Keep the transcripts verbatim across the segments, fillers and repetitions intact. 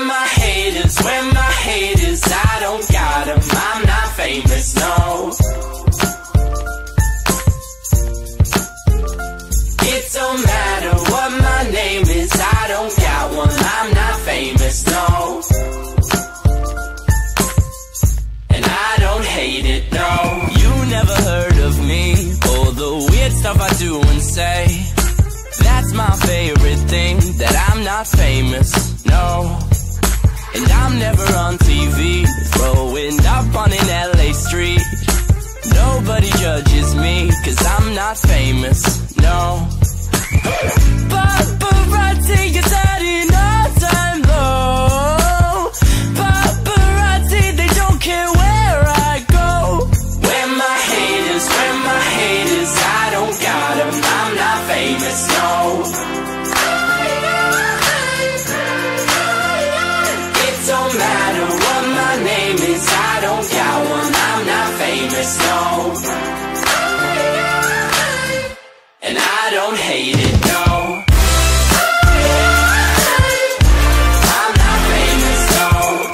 my haters, where my haters, I don't got 'em, I'm not famous, no. It don't matter what my name is, I don't got one, I'm not famous, no. And I don't hate it, no. You never heard of me, or the weird stuff I do and say. That's my favorite thing, that I'm not famous, no. And I'm never on T V, throwing up on an L A street. Nobody judges me, cause I'm not famous, no. Paparazzi, you're setting all time low. Paparazzi, they don't care where I go. Where my haters, where my haters, I don't got 'em, I'm not famous, no. It don't matter what my name is, I don't got one, I'm not famous, no. And I don't hate it, no. I'm not famous, no.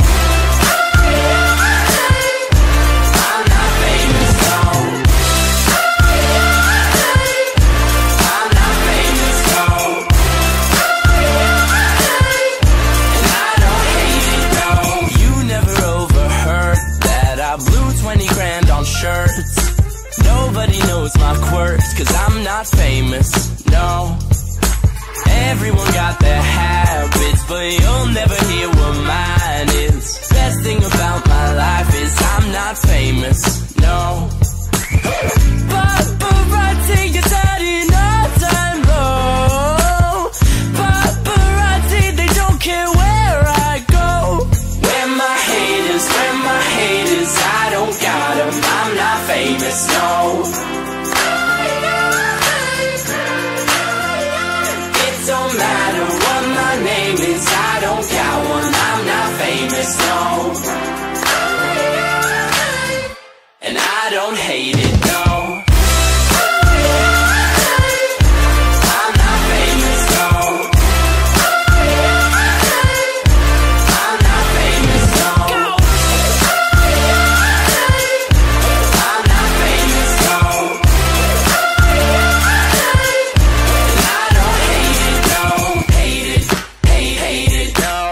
I'm not famous, no. I'm not famous, no. And I don't hate it, no. You never overheard that I blew twenty grand on shirts. Nobody knows my quirks, cause I'm not famous, no. Everyone got their habits, but you'll never hear what mine is. Best thing about my life is I'm not famous, no. Paparazzi, you're setting all time low. Paparazzi, they don't care where I go. Where my haters, where my haters, I don't got 'em, I'm not famous, no. It don't matter what my name is, I don't got one, I'm not famous, no. And I don't hate it, no. I'm not famous, no. I'm not famous, no. I'm not famous, no. And I don't hate it, no. Hate it, hate, hate it, no.